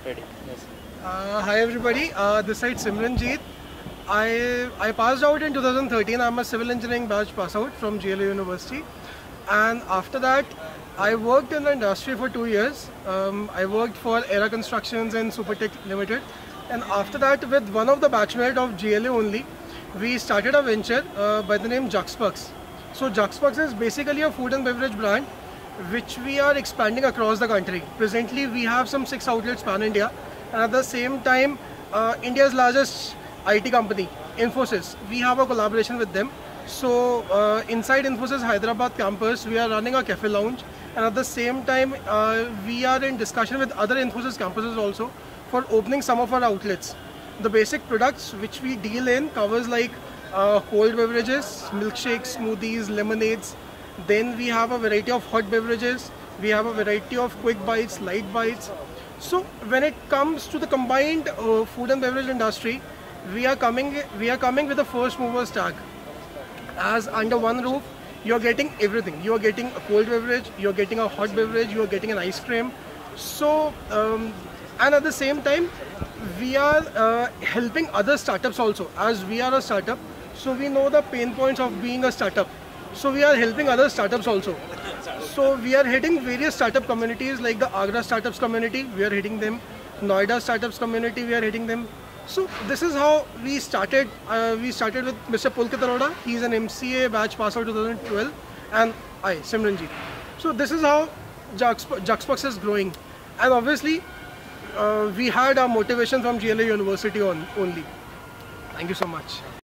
Ready. Yes. Hi everybody, this side Simranjeet. I passed out in 2013. I'm a civil engineering batch pass out from GLU University, and after that I worked in the industry for 2 years. I worked for Era Constructions and Supertech Limited, and after that with one of the batchmate of GLU only, we started a venture by the name Juxpux. So Juxpux is basically a food and beverage brand which we are expanding across the country. Presently we have some 6 outlets pan-India, and at the same time India's largest IT company, Infosys, we have a collaboration with them. So inside Infosys Hyderabad campus we are running a cafe lounge, and at the same time we are in discussion with other Infosys campuses also for opening some of our outlets. The basic products which we deal in covers like cold beverages, milkshakes, smoothies, lemonades. Then we have a variety of hot beverages. We have a variety of quick bites, light bites. So when it comes to the combined food and beverage industry, we are coming with a first movers tag. As under one roof, you are getting everything. You are getting a cold beverage, you are getting a hot beverage, you are getting an ice cream. So and at the same time, we are helping other startups also. As we are a startup, so we know the pain points of being a startup. So we are helping other startups also. So we are hitting various startup communities like the Agra startups community. We are hitting them. Noida startups community. We are hitting them. So this is how we started. We started with Mr. Pulkit Arora. He is an MCA batch pass out 2012, and I, Simranjeet. So this is how Juxpux is growing, and obviously we had our motivation from GLU University only. Thank you so much.